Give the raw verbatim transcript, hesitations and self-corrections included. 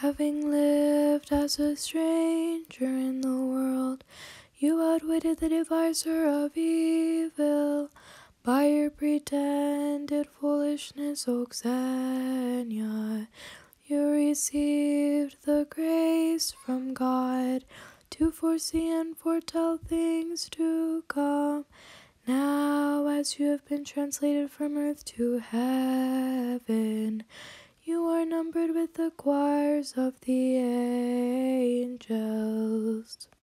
Having lived as a stranger in the world, you outwitted the deviser of evil. By your pretended foolishness, O Xenia, you received the grace from God to foresee and foretell things to come. Now, as you have been translated from earth to heaven, you are numbered with the choirs of the angels.